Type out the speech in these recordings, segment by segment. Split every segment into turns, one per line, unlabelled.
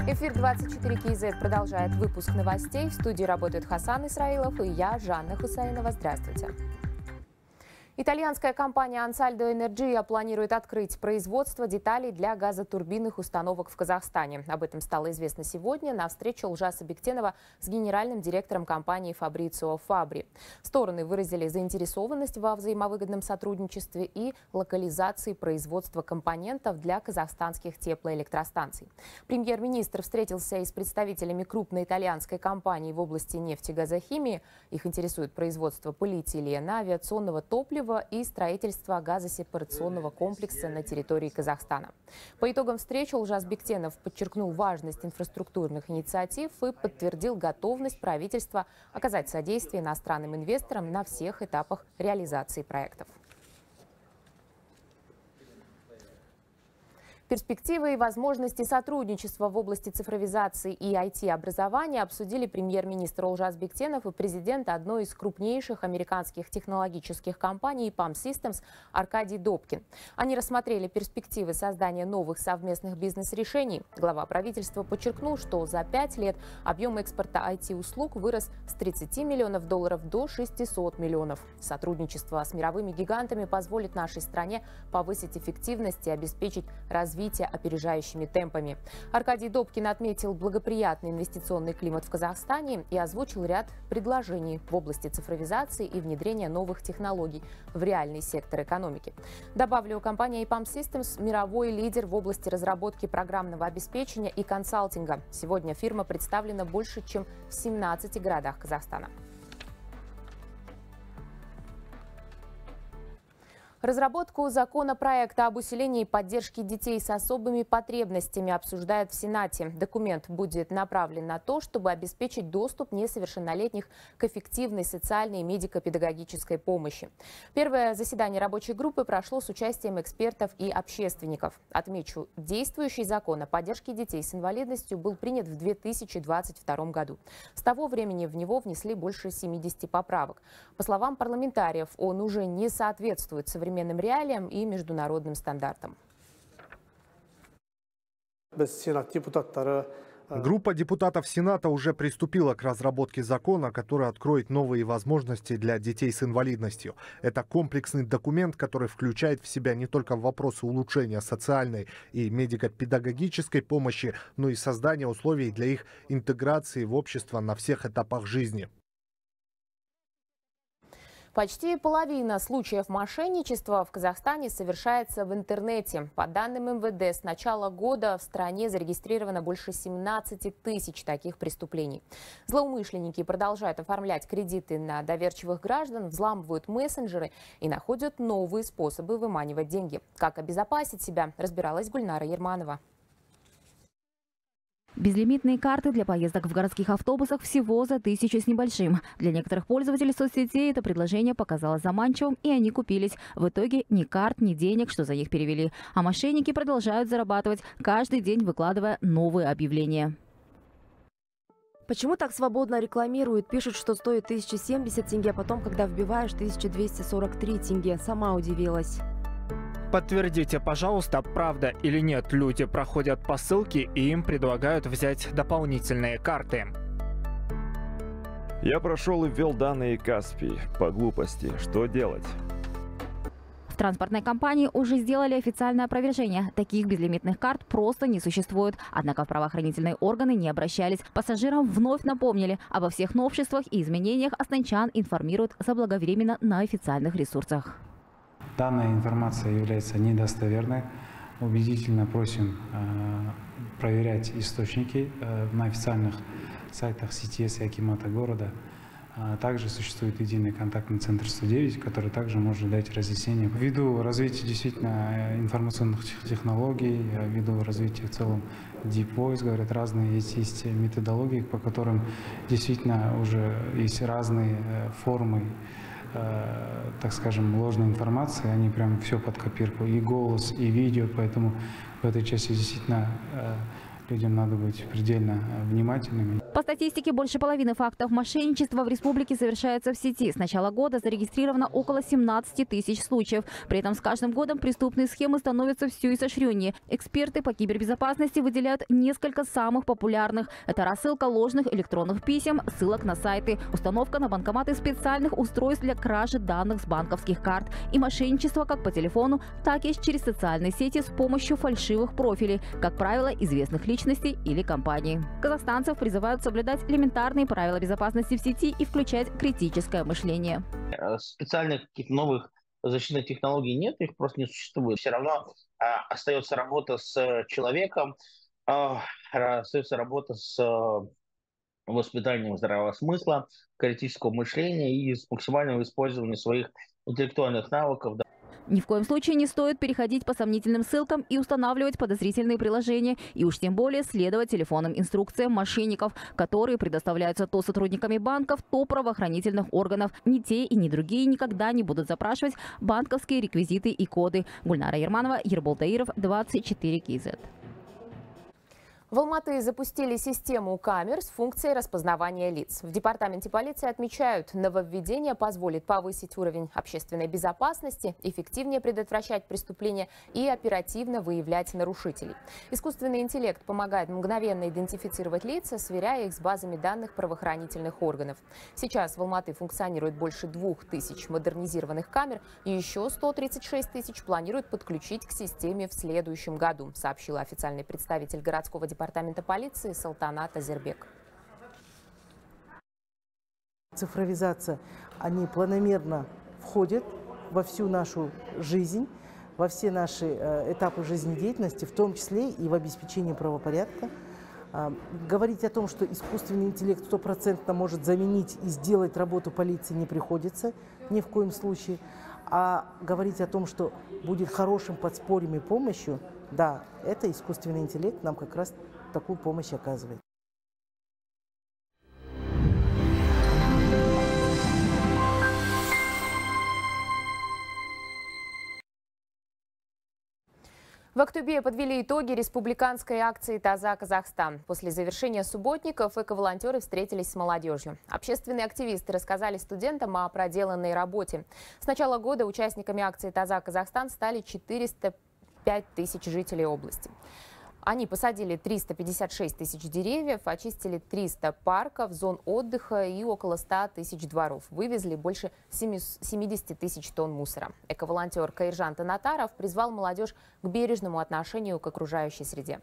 Эфир 24 КЗ продолжает выпуск новостей. В студии работают Хасан Исраилов и я, Жанна Хусаинова. Здравствуйте. Итальянская компания Ansaldo Energia планирует открыть производство деталей для газотурбинных установок в Казахстане. Об этом стало известно сегодня на встрече Ольжаса Бектенова с генеральным директором компании Фабрицио Фабри. Стороны выразили заинтересованность во взаимовыгодном сотрудничестве и локализации производства компонентов для казахстанских теплоэлектростанций. Премьер-министр встретился и с представителями крупной итальянской компании в области нефтегазохимии. Их интересует производство полиэтилена, авиационного топлива и строительство газосепарационного комплекса на территории Казахстана. По итогам встречи Ольжас Бектенов подчеркнул важность инфраструктурных инициатив и подтвердил готовность правительства оказать содействие иностранным инвесторам на всех этапах реализации проектов. Перспективы и возможности сотрудничества в области цифровизации и IT-образования обсудили премьер-министр Ольжас Бектенов и президент одной из крупнейших американских технологических компаний PAM Systems Аркадий Добкин. Они рассмотрели перспективы создания новых совместных бизнес-решений. Глава правительства подчеркнул, что за 5 лет объем экспорта IT-услуг вырос с 30 миллионов долларов до 600 миллионов. Сотрудничество с мировыми гигантами позволит нашей стране повысить эффективность и обеспечить развитие опережающими темпами. Аркадий Добкин отметил благоприятный инвестиционный климат в Казахстане и озвучил ряд предложений в области цифровизации и внедрения новых технологий в реальный сектор экономики. Добавлю, компания PAM Systems – мировой лидер в области разработки программного обеспечения и консалтинга. Сегодня фирма представлена больше, чем в 17 городах Казахстана. Разработку законопроекта об усилении поддержки детей с особыми потребностями обсуждают в Сенате. Документ будет направлен на то, чтобы обеспечить доступ несовершеннолетних к эффективной социальной и медико-педагогической помощи. Первое заседание рабочей группы прошло с участием экспертов и общественников. Отмечу, действующий закон о поддержке детей с инвалидностью был принят в 2022 году. С того времени в него внесли больше 70 поправок. По словам парламентариев, он уже не соответствует современным реалиям и международным стандартам.
Группа депутатов Сената уже приступила к разработке закона, который откроет новые возможности для детей с инвалидностью. Это комплексный документ, который включает в себя не только вопросы улучшения социальной и медико-педагогической помощи, но и создание условий для их интеграции в общество на всех этапах жизни.
Почти половина случаев мошенничества в Казахстане совершается в интернете. По данным МВД, с начала года в стране зарегистрировано больше 17 тысяч таких преступлений. Злоумышленники продолжают оформлять кредиты на доверчивых граждан, взламывают мессенджеры и находят новые способы выманивать деньги. Как обезопасить себя, разбиралась Гульнара Ерманова.
Безлимитные карты для поездок в городских автобусах всего за 1000 с небольшим. Для некоторых пользователей соцсетей это предложение показалось заманчивым, и они купились. В итоге ни карт, ни денег, что за них перевели. А мошенники продолжают зарабатывать, каждый день выкладывая новые объявления.
Почему так свободно рекламируют? Пишут, что стоит 1070 тенге, а потом, когда вбиваешь, 1243 тенге. Сама удивилась.
Подтвердите, пожалуйста, правда или нет, люди проходят по ссылке и им предлагают взять дополнительные карты.
Я прошел и ввел данные Каспий. По глупости. Что делать?
В транспортной компании уже сделали официальное опровержение. Таких безлимитных карт просто не существует. Однако в правоохранительные органы не обращались. Пассажирам вновь напомнили обо всех новшествах и изменениях. Астанчан информируют заблаговременно на официальных ресурсах.
Данная информация является недостоверной. Убедительно просим проверять источники на официальных сайтах СТС и Акимата города. Также существует единый контактный центр 109, который также может дать разъяснение. Ввиду развития действительно информационных технологий, ввиду развития в целом Deep Voice, говорят, разные есть методологии, по которым действительно уже есть разные формы, так скажем, ложной информации, они прям все под копирку, и голос, и видео, поэтому в этой части действительно Людям надо быть предельно внимательными.
По статистике, больше половины фактов мошенничества в республике совершается в сети. С начала года зарегистрировано около 17 тысяч случаев. При этом с каждым годом преступные схемы становятся все изощреннее. Эксперты по кибербезопасности выделяют несколько самых популярных. Это рассылка ложных электронных писем, ссылок на сайты, установка на банкоматы специальных устройств для кражи данных с банковских карт и мошенничество как по телефону, так и через социальные сети с помощью фальшивых профилей, как правило, известных личностей или компаний. Казахстанцев призывают соблюдать элементарные правила безопасности в сети и включать критическое мышление.
Специальных каких-то новых защитных технологий нет, их просто не существует. Все равно остается работа с человеком, остается работа с воспитанием здравого смысла, критического мышления и с максимальным использованием своих интеллектуальных навыков.
Ни в коем случае не стоит переходить по сомнительным ссылкам и устанавливать подозрительные приложения, и уж тем более следовать телефонным инструкциям мошенников, которые предоставляются то сотрудниками банков, то правоохранительных органов. Ни те и ни другие никогда не будут запрашивать банковские реквизиты и коды. Гульнара Ерманова, Ербол Таиров, 24 КЗ.
В Алматы запустили систему камер с функцией распознавания лиц. В департаменте полиции отмечают, нововведение позволит повысить уровень общественной безопасности, эффективнее предотвращать преступления и оперативно выявлять нарушителей. Искусственный интеллект помогает мгновенно идентифицировать лица, сверяя их с базами данных правоохранительных органов. Сейчас в Алматы функционирует больше 2000 модернизированных камер, и еще 136 тысяч планируют подключить к системе в следующем году, сообщила официальный представитель городского департамента полиции Салтанат Азербек.
Цифровизация, они планомерно входят во всю нашу жизнь, во все наши этапы жизнедеятельности, в том числе и в обеспечении правопорядка. Говорить о том, что искусственный интеллект 100% может заменить и сделать работу полиции, не приходится ни в коем случае. А говорить о том, что будет хорошим подспорьем и помощью, да, это искусственный интеллект нам как раз такую помощь оказывает.
В Актубе подвели итоги республиканской акции «Таза Казахстан». После завершения субботников эко-волонтеры встретились с молодежью. Общественные активисты рассказали студентам о проделанной работе. С начала года участниками акции «Таза Казахстан» стали 405 тысяч жителей области. Они посадили 356 тысяч деревьев, очистили 300 парков, зон отдыха и около 100 тысяч дворов. Вывезли больше 70 тысяч тонн мусора. Эко-волонтер Каиржан Танатаров призвал молодежь к бережному отношению к окружающей среде.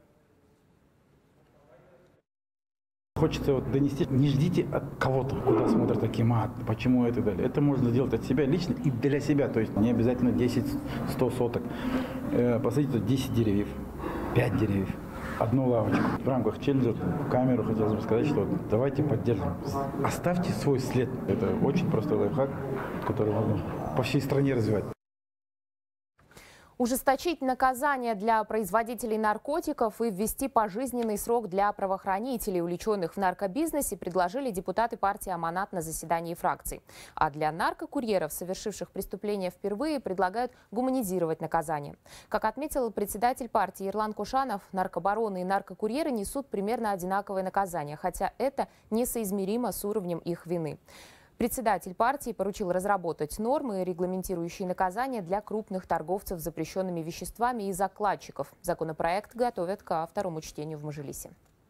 Хочется донести, не ждите от кого-то, куда смотрят такие, почему это и далее. Это можно сделать от себя лично и для себя. То есть не обязательно 10-100 соток. Посадите 10 деревьев. 5 деревьев, одну лавочку. В рамках челленджа в камеру хотелось бы сказать, что давайте поддержим. Оставьте свой след. Это очень простой лайфхак, который можно по всей стране развивать.
Ужесточить наказание для производителей наркотиков и ввести пожизненный срок для правоохранителей, увлеченных в наркобизнесе, предложили депутаты партии «Аманат» на заседании фракций. А для наркокурьеров, совершивших преступления впервые, предлагают гуманизировать наказание. Как отметил председатель партии Ерлан Кушанов, наркобароны и наркокурьеры несут примерно одинаковое наказание, хотя это несоизмеримо с уровнем их вины. Председатель партии поручил разработать нормы, регламентирующие наказания для крупных торговцев запрещенными веществами и закладчиков. Законопроект готовят ко второму чтению в Мажилисе.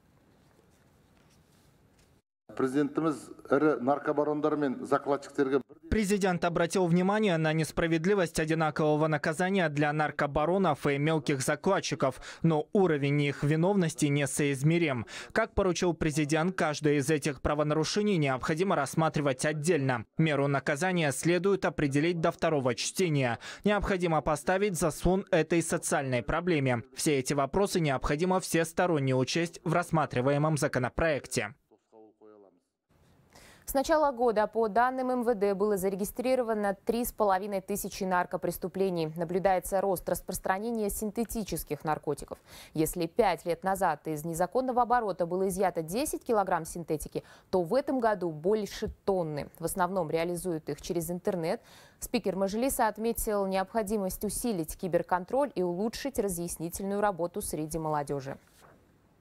Президент обратил внимание на несправедливость одинакового наказания для наркобаронов и мелких закладчиков, но уровень их виновности несоизмерим. Как поручил президент, каждое из этих правонарушений необходимо рассматривать отдельно. Меру наказания следует определить до второго чтения. Необходимо поставить заслон этой социальной проблеме. Все эти вопросы необходимо всесторонне учесть в рассматриваемом законопроекте.
С начала года, по данным МВД, было зарегистрировано 3500 наркопреступлений. Наблюдается рост распространения синтетических наркотиков. Если 5 лет назад из незаконного оборота было изъято 10 килограмм синтетики, то в этом году больше тонны. В основном реализуют их через интернет. Спикер Мажилиса отметил необходимость усилить киберконтроль и улучшить разъяснительную работу среди молодежи.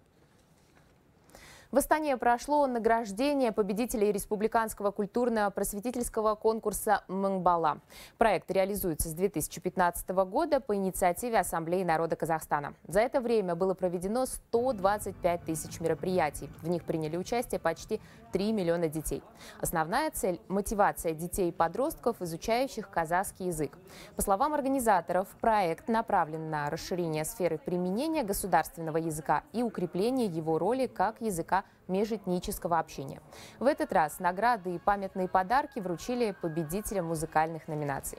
В Астане прошло награждение победителей республиканского культурно-просветительского конкурса «Мыңбала». Проект реализуется с 2015 года по инициативе Ассамблеи народа Казахстана. За это время было проведено 125 тысяч мероприятий. В них приняли участие почти 3 миллиона детей. Основная цель – мотивация детей и подростков, изучающих казахский язык. По словам организаторов, проект направлен на расширение сферы применения государственного языка и укрепление его роли как языка межэтнического общения. В этот раз награды и памятные подарки вручили победителям музыкальных номинаций.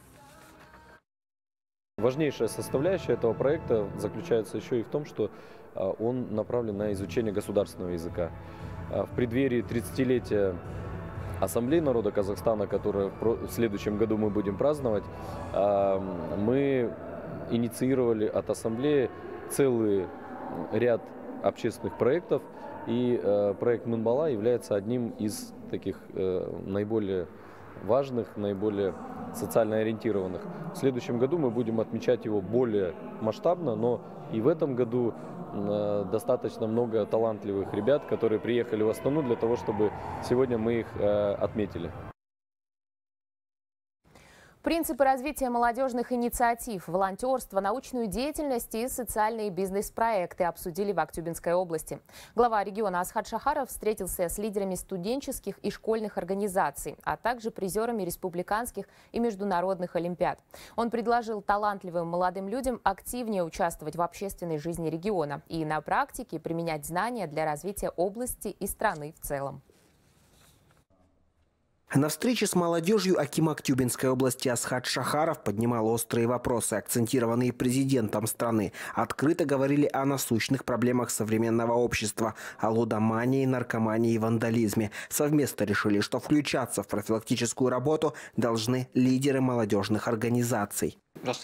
Важнейшая составляющая этого проекта заключается еще и в том, что он направлен на изучение государственного языка. В преддверии 30-летия Ассамблеи народа Казахстана, которое в следующем году мы будем праздновать, мы инициировали от Ассамблеи целый ряд общественных проектов, и проект «Мыңбала» является одним из таких наиболее важных, наиболее социально ориентированных. В следующем году мы будем отмечать его более масштабно, но и в этом году достаточно много талантливых ребят, которые приехали в Астану для того, чтобы сегодня мы их отметили.
Принципы развития молодежных инициатив, волонтерства, научную деятельность и социальные бизнес-проекты обсудили в Актюбинской области. Глава региона Асхат Шахаров встретился с лидерами студенческих и школьных организаций, а также призерами республиканских и международных олимпиад. Он предложил талантливым молодым людям активнее участвовать в общественной жизни региона и на практике применять знания для развития области и страны в целом.
На встрече с молодежью аким Актюбинской области Асхат Шахаров поднимал острые вопросы, акцентированные президентом страны. Открыто говорили о насущных проблемах современного общества, о лудомании, наркомании и вандализме. Совместно решили, что включаться в профилактическую работу должны лидеры молодежных организаций.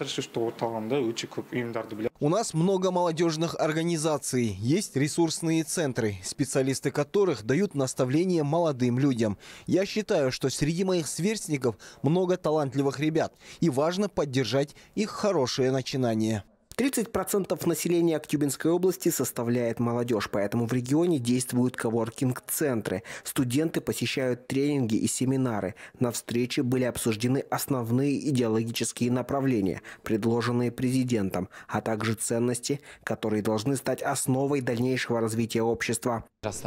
У нас много молодежных организаций, есть ресурсные центры, специалисты которых дают наставления молодым людям. Я считаю, что среди моих сверстников много талантливых ребят, и важно поддержать их хорошее начинание.
30% населения Актюбинской области составляет молодежь, поэтому в регионе действуют коворкинг-центры. Студенты посещают тренинги и семинары. На встрече были обсуждены основные идеологические направления, предложенные президентом, а также ценности, которые должны стать основой дальнейшего развития общества.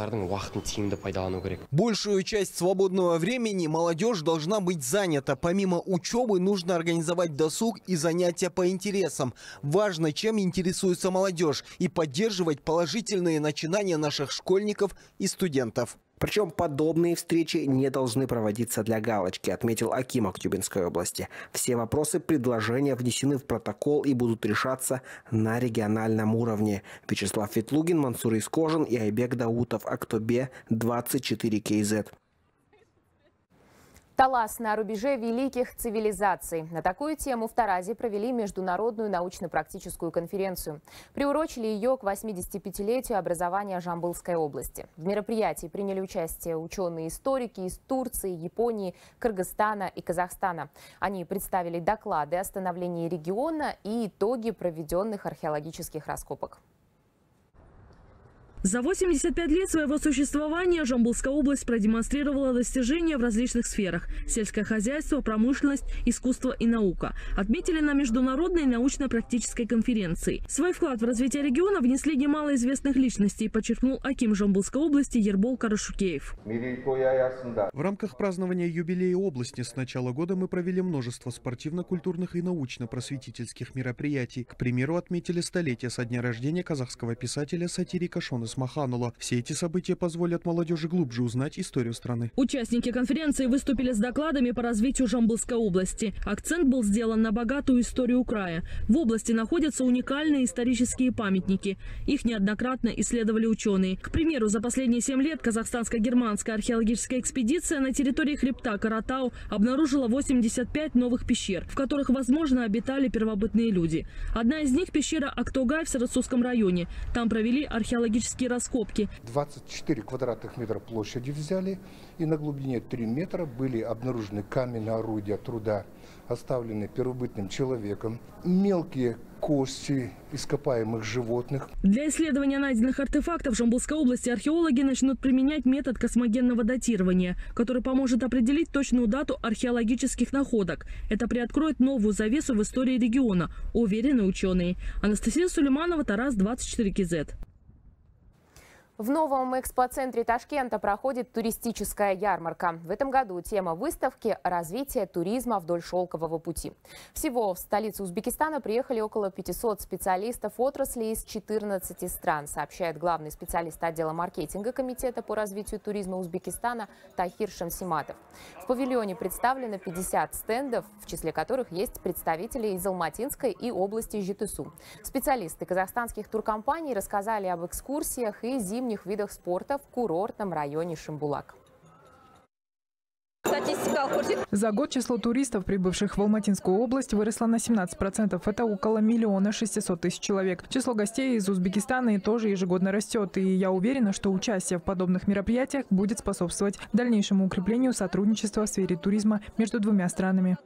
Большую часть свободного времени молодежь должна быть занята. Помимо учебы нужно организовать досуг и занятия по интересам. Важно, чем интересуется молодежь, и поддерживать положительные начинания наших школьников и студентов.
Причем подобные встречи не должны проводиться для галочки, отметил аким Актюбинской области. Все вопросы, предложения внесены в протокол и будут решаться на региональном уровне. Вячеслав Ветлугин, Мансур Искожин и Айбек Даутов. Актобе, 24 КЗ.
Талас на рубеже великих цивилизаций. На такую тему в Таразе провели международную научно-практическую конференцию. Приурочили ее к 85-летию образования Жамбылской области. В мероприятии приняли участие ученые-историки из Турции, Японии, Кыргызстана и Казахстана. Они представили доклады о становлении региона и итоги проведенных археологических раскопок.
За 85 лет своего существования Жамбылская область продемонстрировала достижения в различных сферах – сельское хозяйство, промышленность, искусство и наука. Отметили на международной научно-практической конференции. Свой вклад в развитие региона внесли немало известных личностей, подчеркнул аким Жамбылской области Ербол Карашукеев.
В рамках празднования юбилея области с начала года мы провели множество спортивно-культурных и научно-просветительских мероприятий. К примеру, отметили столетие со дня рождения казахского писателя-сатирика Шона Маханула. Все эти события позволят молодежи глубже узнать историю страны.
Участники конференции выступили с докладами по развитию Жамбылской области. Акцент был сделан на богатую историю края. В области находятся уникальные исторические памятники. Их неоднократно исследовали ученые. К примеру, за последние 7 лет казахстанско-германская археологическая экспедиция на территории хребта Каратау обнаружила 85 новых пещер, в которых, возможно, обитали первобытные люди. Одна из них – пещера Актогай в Сарасусском районе. Там провели археологические археологические раскопки.
24 квадратных метра площади взяли, и на глубине 3 метра были обнаружены каменные орудия труда, оставленные первобытным человеком, мелкие кости ископаемых животных.
Для исследования найденных артефактов в Жамбылской области археологи начнут применять метод космогенного датирования, который поможет определить точную дату археологических находок. Это приоткроет новую завесу в истории региона, уверены ученые. Анастасия Сулейманова, Тарас, 24 КЗ.
В новом экспоцентре Ташкента проходит туристическая ярмарка. В этом году тема выставки – развитие туризма вдоль шелкового пути. Всего в столицу Узбекистана приехали около 500 специалистов отрасли из 14 стран, сообщает главный специалист отдела маркетинга Комитета по развитию туризма Узбекистана Тахир Шамсиматов. В павильоне представлено 50 стендов, в числе которых есть представители из Алматинской и области Жетысу. Специалисты казахстанских туркомпаний рассказали об экскурсиях и зимних видах спорта в курортном районе Шимбулак.
За год число туристов, прибывших в Алматинскую область, выросло на 17%. Это около 1 600 000 человек. Число гостей из Узбекистана тоже ежегодно растет. И я уверена, что участие в подобных мероприятиях будет способствовать дальнейшему укреплению сотрудничества в сфере туризма между двумя странами.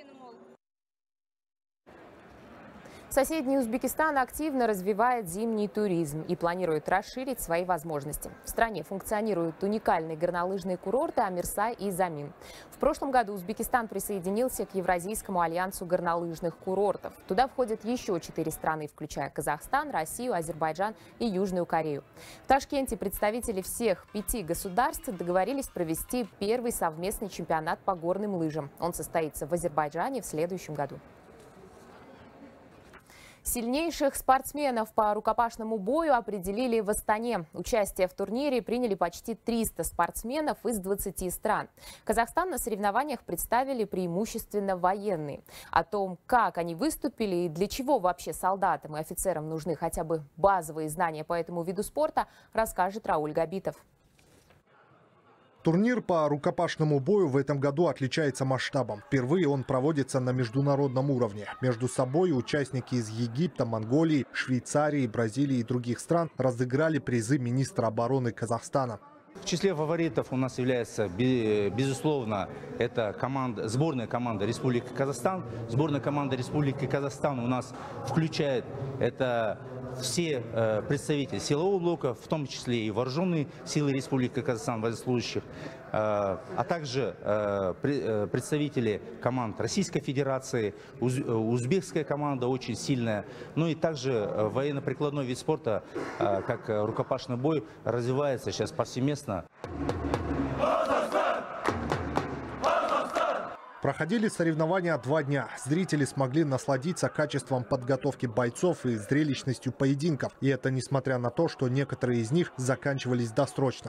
Соседний Узбекистан активно развивает зимний туризм и планирует расширить свои возможности. В стране функционируют уникальные горнолыжные курорты Амирсай и Замин. В прошлом году Узбекистан присоединился к Евразийскому альянсу горнолыжных курортов. Туда входят еще 4 страны, включая Казахстан, Россию, Азербайджан и Южную Корею. В Ташкенте представители всех 5 государств договорились провести первый совместный чемпионат по горным лыжам. Он состоится в Азербайджане в следующем году. Сильнейших спортсменов по рукопашному бою определили в Астане. Участие в турнире приняли почти 300 спортсменов из 20 стран. Казахстан на соревнованиях представили преимущественно военные. О том, как они выступили и для чего вообще солдатам и офицерам нужны хотя бы базовые знания по этому виду спорта, расскажет Рауль Габитов.
Турнир по рукопашному бою в этом году отличается масштабом. Впервые он проводится на международном уровне. Между собой участники из Египта, Монголии, Швейцарии, Бразилии и других стран разыграли призы министра обороны Казахстана.
В числе фаворитов у нас является, безусловно, это сборная команда Республики Казахстан. Сборная команда Республики Казахстан у нас включает это все представители силового блока, в том числе и вооруженные силы Республики Казахстан, военнослужащих, а также представители команд Российской Федерации, узбекская команда очень сильная, ну и также военно-прикладной вид спорта, как рукопашный бой, развивается сейчас повсеместно.
Проходили соревнования 2 дня. Зрители смогли насладиться качеством подготовки бойцов и зрелищностью поединков. И это несмотря на то, что некоторые из них заканчивались досрочно.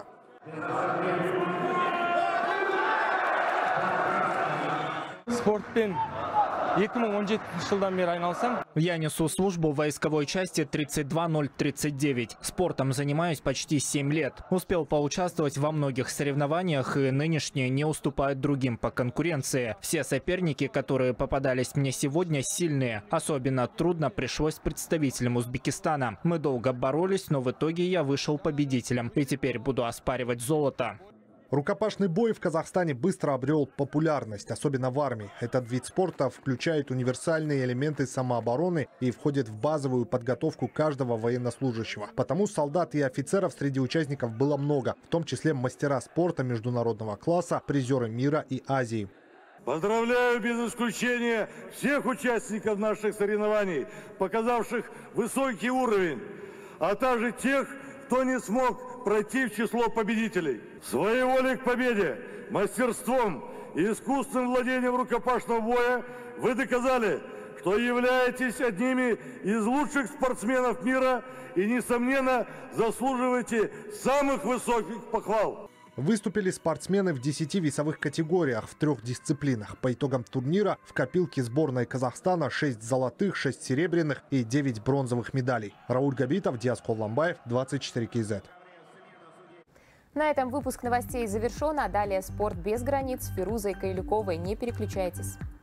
Я несу службу в войсковой части 32039. Спортом занимаюсь почти 7 лет. Успел поучаствовать во многих соревнованиях, и нынешние не уступают другим по конкуренции. Все соперники, которые попадались мне сегодня, сильные. Особенно трудно пришлось представителям Узбекистана. Мы долго боролись, но в итоге я вышел победителем. И теперь буду оспаривать золото.
Рукопашный бой в Казахстане быстро обрел популярность, особенно в армии. Этот вид спорта включает универсальные элементы самообороны и входит в базовую подготовку каждого военнослужащего. Потому солдат и офицеров среди участников было много, в том числе мастера спорта международного класса, призеры мира и Азии.
Поздравляю без исключения всех участников наших соревнований, показавших высокий уровень, а также тех, кто не смог пройти в число победителей. Своей волей к победе, мастерством и искусственным владением рукопашного боя вы доказали, что являетесь одними из лучших спортсменов мира и, несомненно, заслуживаете самых высоких похвал.
Выступили спортсмены в 10 весовых категориях в 3 дисциплинах. По итогам турнира в копилке сборной Казахстана 6 золотых, 6 серебряных и 9 бронзовых медалей. Рауль Габитов, Диас Колламбаев, 24 КЗ.
На этом выпуск новостей завершен, а далее «Спорт без границ» с Фирузой Кайлюковой. Не переключайтесь.